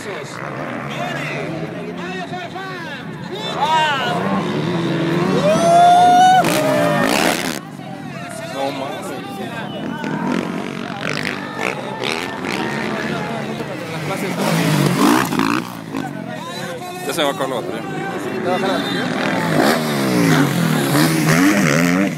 pasos. Viene Mario Farfán. No mames. Ya se va a acabar la batería. ¿Te va a bajar la batería?